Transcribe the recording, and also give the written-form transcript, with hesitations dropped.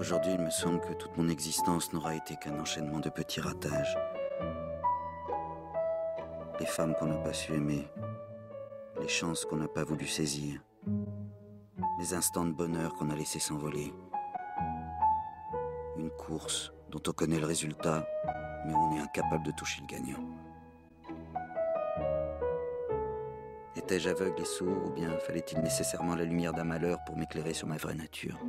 Aujourd'hui, il me semble que toute mon existence n'aura été qu'un enchaînement de petits ratages. Les femmes qu'on n'a pas su aimer, les chances qu'on n'a pas voulu saisir, les instants de bonheur qu'on a laissé s'envoler. Une course dont on connaît le résultat, mais on est incapable de toucher le gagnant. Étais-je aveugle et sourd, ou bien fallait-il nécessairement la lumière d'un malheur pour m'éclairer sur ma vraie nature ?